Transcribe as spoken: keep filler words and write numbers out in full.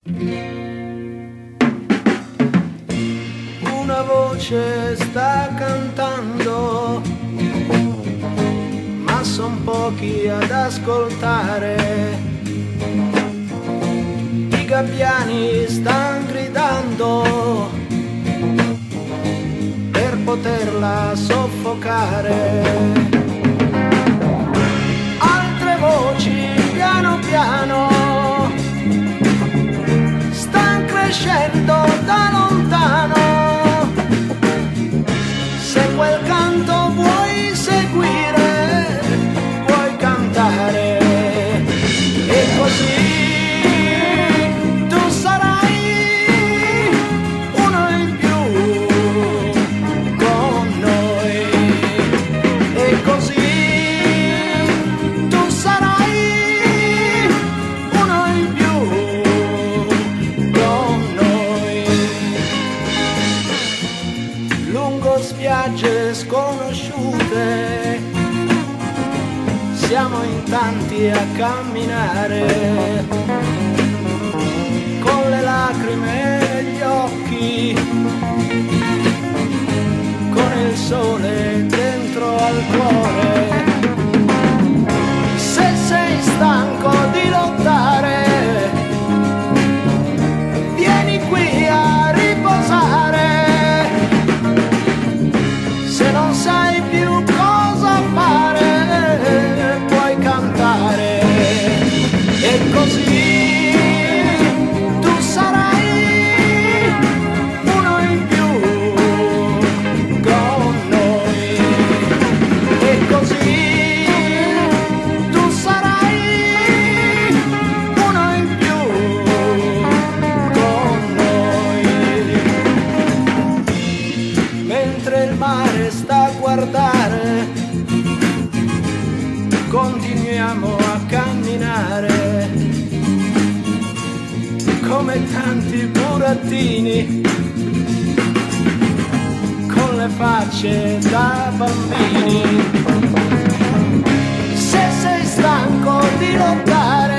Una voce sta cantando, ma son pochi ad ascoltare. I gabbiani stan gridando per poterla soffocare. Altre voci piano piano stan crescendo da lontano. Se quel canto vuoi seguire, puoi cantare, e così tu sarai uno in più con noi, e così tu sarai uno in più con noi. Lungo spiagge sconosciute siamo in tanti a camminare, con le lacrime negli occhi, con il sole dentro al cuore. Se sei stanco di lottare, vieni qui a riposare. Se non sai più cosa fare, puoi cantare, e così tu sarai uno in più con noi, e così tu sarai uno in più con noi. Mentre il mare sta a guardare, continuiamo a camminare come tanti burattini, con le facce da bambini. Se sei stanco di lottare,